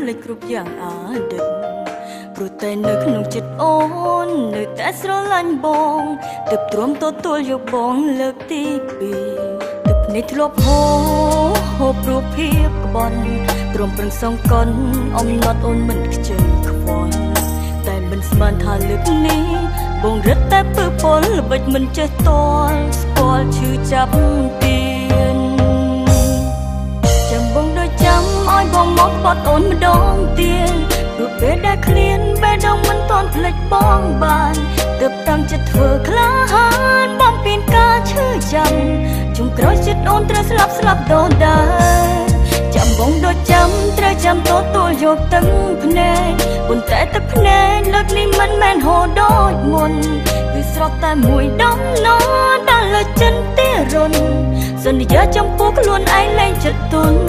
លេចគ្រប់យ៉ាងអាឌិតព្រោះតែនៅក្នុងចិត្តអូននៅតែស្រឡាញ់បងទើបទ្រាំទទួលយកបងលើកទី2ទើបភ្នែកធ្លាប់ហូរព្រោះភាពក្បន់ទ្រាំប្រឹងសងកន់អំណត់អូនមិនខ្ជិលខ្វល់តែមិនស្មានថាលើកនេះបងរឹតតែពើពលល្បិចមិនចេះតល់ស្គាល់ឈឺចាប់ទៀនចាំបងដូចចាំឲ្យបងមកបត់អូនម្ដងទៀតព្រោះពេលដែលឃ្លានបេះដូងមិនទាន់ភ្លេចបងបានទើបតាំងចិត្តធ្វើក្លាហានបំពេញការឈឺចាំជុំក្រោយចិត្តអូនត្រូវស្លាប់ដូនដែរចាំបងដូចចាំត្រូវចាំទទួលយកទឹកភ្នែកប៉ុន្តែទឹកភ្នែកលើកនេះមិនមែនហូរដូចមុនគឺស្រស់តែមួយដំណដល់លើចិនទីរុនសន្យាចំពោះខ្លួនឯងលែងចិត្តទុន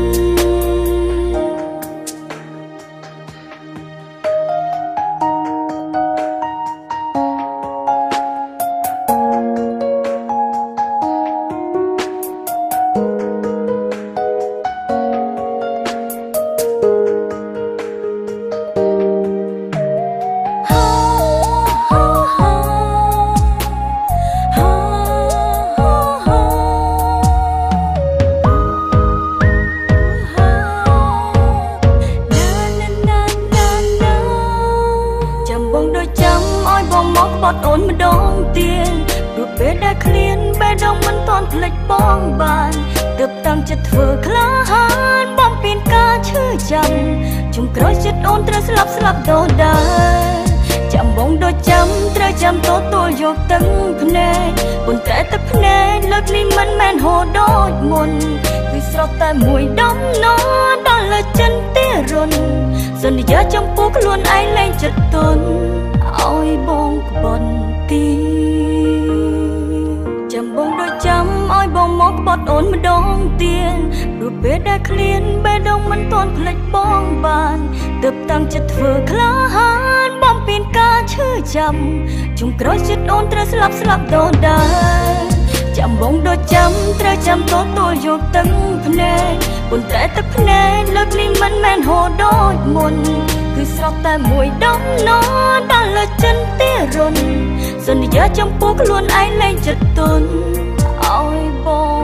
បត់អូនម្ដងទៀតព្រោះពេលដែលឃ្លានបេះដូងមិនទាន់ភ្លេចបងបានទើបតាំងចិត្តធ្វើក្លាហានបំពេញការឈឺចាំជុំក្រោយចិត្តអូនត្រូវស្លាប់ដូនដែរចាំបងដូចចាំត្រូវចាំទទួលយកទឹកភ្នែកប៉ុន្តែទឹកភ្នែកលើកនេះមិនមែនហូរដូចមុនគឺស្រស់តែមួយដំណដល់លើចិនទីរុនសន្យាចំពោះខ្លួនឯងលែងចិត្តទុនឲ្យបងក្បន់ទីចាំបងដូចចាំឲ្យបងមកបត់អូនម្ដងទៀតព្រោះពេលដែលឃ្លានបេះដូងមិនទាន់ភ្លេចបងបានទើបតាំងចិត្តធ្វើក្លាហានបំពេញការឈឺចាំជុំក្រោយចិត្តអូនត្រូវស្លាប់ដូនដែរចាំបងដូចចាំត្រូវចាំទទួលយកទឹកភ្នែកប៉ុន្តែទឹកភ្នែកលើកនេះមិនមែនហូរដូចមុនគឺស្រស់តែមួយដំណដល់លើចិនទីរុនសន្យាចំពោះខ្លួនឯងលែងចិត្តទុនឲ្យបង